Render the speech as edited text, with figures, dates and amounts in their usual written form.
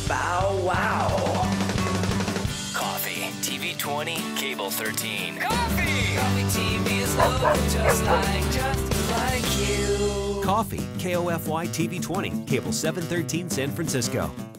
Bow wow. Coffee, TV 20, cable 13. Coffee! Coffee TV is love, just like you. Coffee, KOFY TV 20, cable 713 San Francisco.